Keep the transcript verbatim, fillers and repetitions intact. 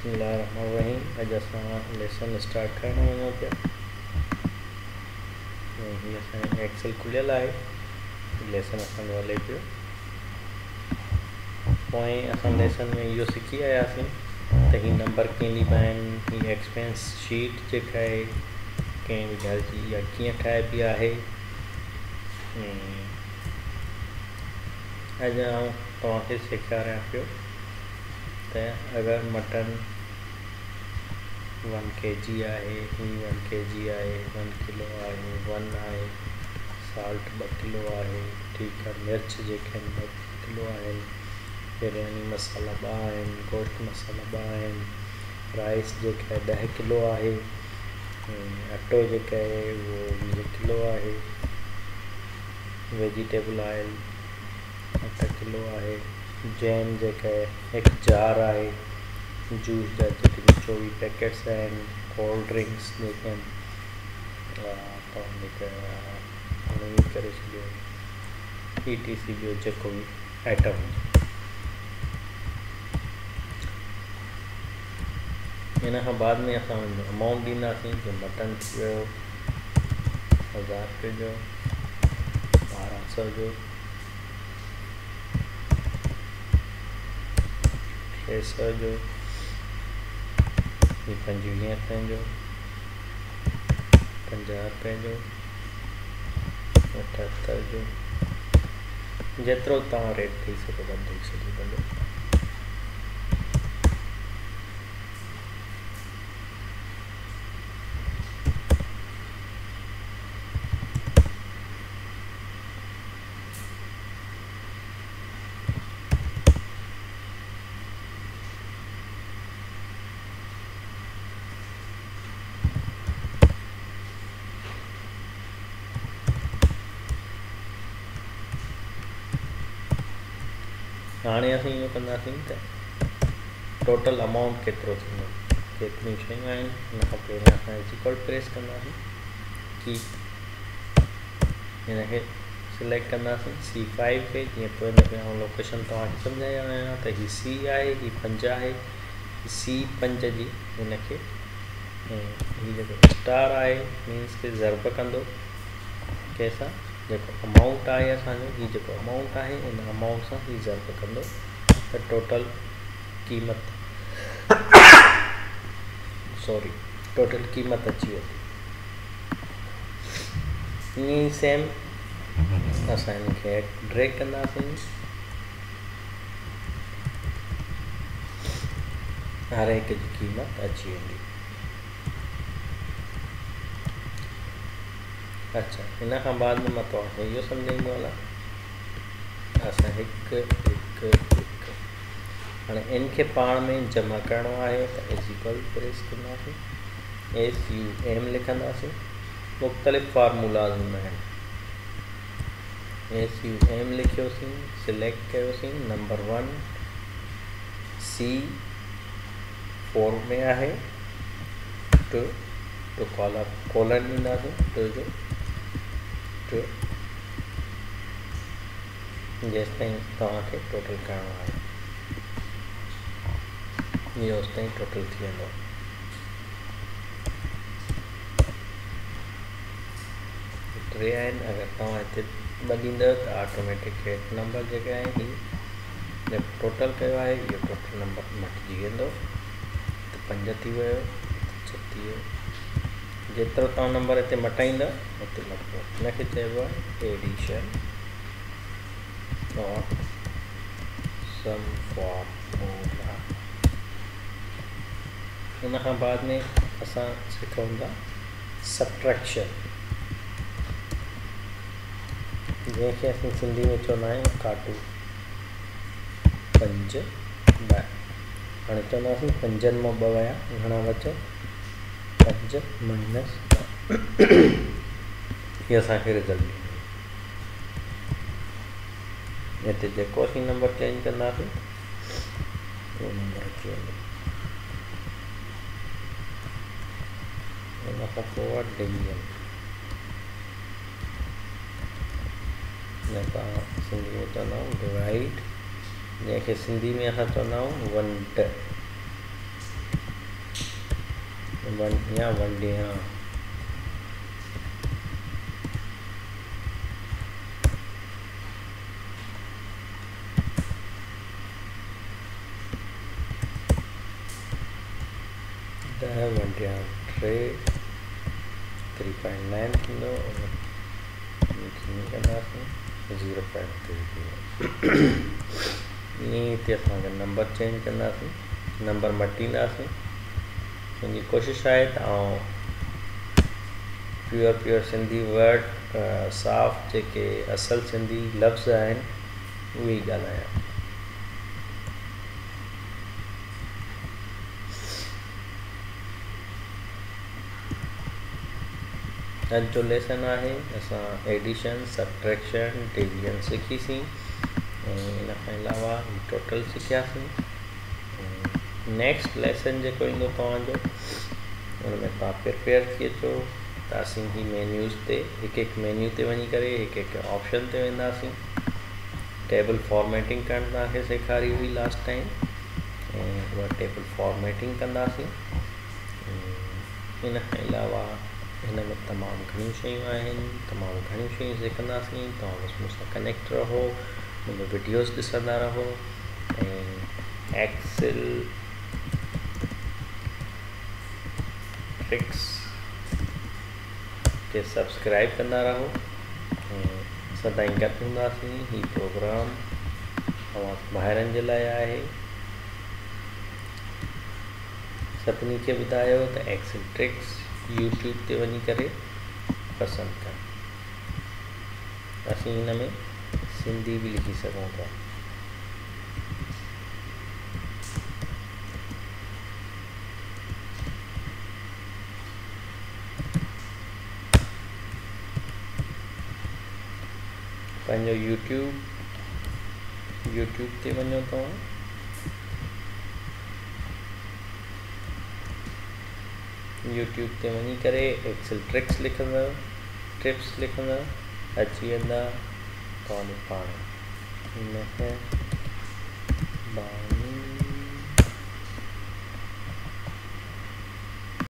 बिस्मिल्लाहिर्रहमानिर्रहीम। अॼु असां लेसन स्टार्ट करणु वञूं पिया। हीअ असांजो एक्सेल खुलियल आहे, लेसन असांजो हले पियो। पोइ असां लेसन में इहो सिखी आयासीं त हीअ नंबर कीअं ॾिबा आहिनि, हीअ एक्सपेंस शीट जेका आहे कंहिं बि घर जी इहा कीअं ठाहिबी आहे। अॼु आउं तव्हांखे सेखारियां पियो त अगरि मटन वन के जी आहे, ही वन के जी आहे, वन किलो आहे, वन आहे, साल्ट ॿ किलो आहे, ठीकु आहे, मिर्च जेके आहिनि ॿ किलो आहिनि, बिरयानी मसाला ॿ आहिनि, गोश्त मसाला ॿ आहिनि, राइस जेका आहे ॾह किलो आहे, अटो जेका आहे उहो वीह किलो आहे, वेजिटेबल ऑयल अठ किलो आहे, जैम जेका आहे हिकु जार आहे, जूस जा जेके चोवीह पैकेट्स आहिनि, कोल्ड ड्रिंक्स जेके आहिनि तव्हां जेका उन करे छॾियो, ई टी सी जो जेको बि आइटम हुजे। हिन खां बाद में असां अमाउंट ॾींदासीं जो मटन थी वियो हज़ार रुपये जो, ॿारहं सौ जो, टे सौ जो, हीअ पंजवीह रुपए जो, पंजाह रुपए जो, अठहतरि जो, जेतिरो तव्हां रेट ॾेई सघो था ॾेई सघो भले। हाणे असीं इहो कंदासीं त टोटल अमाउंट केतिरो थींदो, केतिरियूं शयूं आहिनि, हुन खां पहिरियों असां इक्वल प्रेस कंदासीं की हिनखे सिलेक्ट कंदासीं सी फाइव खे, जीअं पोइ हिन में आउं लोकेशन तव्हांखे सम्झाया आहियां त हीअ सी आहे, हीअ पंज आहे, सी पंज जी हिनखे हीअ जेको स्टार आहे मीन्स के ज़र्ब कंदो कंहिंसां, जेको अमाउंट आहे असांजो, हीअ जेको अमाउंट आहे इन अमाउंट सां हीअ ज़र्ब कंदो त टोटल क़ीमत सॉरी टोटल क़ीमत अची वेंदी। ईअं ई सेम असां हिनखे ड्रैग कंदासीं, हर हिक जी क़ीमत अची वेंदी। अच्छा, हिन खां बाद में मां तव्हांखे इहो सम्झाईंदो हलां, असां हिकु हिकु हिकु हाणे इन खे पाण में जमा करिणो आहे त एस इक्वल प्रेस कंदासीं, एस यू एम लिखंदासीं, मुख़्तलिफ़ फार्मूलाज़ हूंदा आहिनि, एस यू एम लिखियोसीं, सिलेक्ट कयोसीं, नंबर वन सी फोर में आहे, टू टू कॉलम कॉलन ॾींदासीं, टू जो टू जेसि ताईं तव्हांखे टोटल करिणो आहे, इहो होसि ताईं टोटल थी वेंदो। टे आहिनि, अगरि तव्हां हिते ॿ ॾींदव त ऑटोमेटिक हेठि नंबर जेके आहिनि हीअ जेको टोटल कयो आहे इहो टोटल नंबर मटिजी वेंदो, त पंज थी वियो, छटीह, जेतिरो तव्हां नंबर हिते मटाईंदव उते मटिबो, हिनखे चइबो आहे एडिशन और सम फॉर्मूला। हुन खां बाद में असां सिखूं था सबट्रैक्शन, जंहिंखे असीं सिंधी में चवंदा आहियूं काटू, पंज ॿ, हाणे चवंदासीं पंजनि मां ॿ विया घणा बचा, पंज माइनस ॿ, हीअ असांखे रिज़ल्ट ॾींदी। हिते जेको असीं नंबर चेंज कंदासीं उहो नंबर अची वेंदो। हुन खां पोइ डिवीजन, न तव्हां सिंधी में चवंदा आहियूं डिवाइड, जंहिंखे सिंधी में असां चवंदा आहियूं वंड, वन या वन डे हाँ ॾह वन डे टे थ्री पॉइंट नाइन थींदो कंदासीं ज़ीरो पॉइंट थ्री ईअं हिते असांखे नंबर चेंज कंदासीं नंबर मटींदासीं मुंहिंजी कोशिशि आहे त आउं प्योर प्योर सिंधी वर्ड साफ़ जेके असल सिंधी लफ़्ज़ आहिनि उहे ई ॻाल्हायां अॼु जो लेसन आहे असां एडिशन सबट्रैक्शन डिवीजन सिखीसीं ऐं इन खां अलावा टोटल सिखियासीं नेक्स्ट लेसन जेको ईंदो तव्हांजो उन में तव्हां प्रिपेयर थी अचो त असीं ही मेन्यूज़ ते हिकु हिकु मेन्यू ते वञी करे हिकु हिकु ऑप्शन ते वेंदासीं टेबल फॉर्मेटिंग करणु तव्हांखे सेखारी हुई लास्ट टाइम ऐं उहा टेबल फॉर्मेटिंग कंदासीं इन खां अलावा हिन में तमामु घणियूं शयूं आहिनि तमामु घणियूं शयूं सिखंदासीं तव्हां बसि मूंसां कनेक्ट रहो मुंहिंजो वीडियोस ॾिसंदा रहो ऐं एक्सेल ट्रिक्स खे सब्सक्राइब कंदा रहो ऐं सदाईं गॾु हूंदासीं ही प्रोग्राम तव्हां ॿाहिरनि जे लाइ आहे सभिनी खे ॿुधायो त एक्सेल ट्रिक्स यूट्यूब ते वञी करे पसंदि कनि असीं हिन में सिंधी बि लिखी सघूं था पंहिंजो यूट्यूब यूट्यूब ते वञो तव्हां यूट्यूब ते वञी करे एक्सेल ट्रिक्स लिखंदा टिप्स लिखंदा अची वेंदा तव्हांजो पाण महिरबानी